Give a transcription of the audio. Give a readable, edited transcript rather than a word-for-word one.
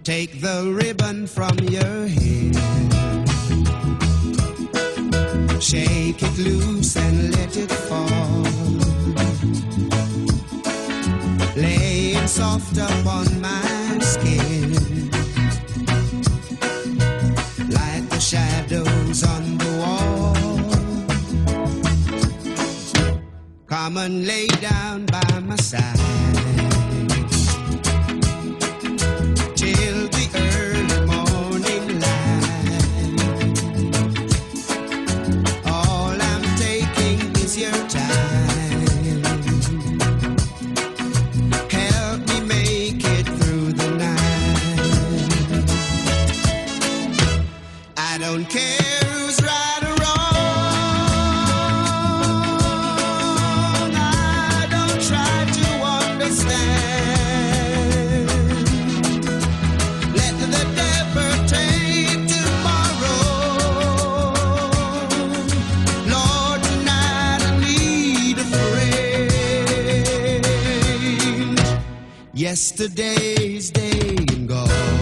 Take the ribbon from your hair, shake it loose and let it fall, lay it soft upon my skin, like the shadows on the wall. Come and lay down by my side till the early morning light. All I'm taking is your time. Help me make it through the night. I don't care who's right or wrong. I don't try to understand. Yesterday's day and gone.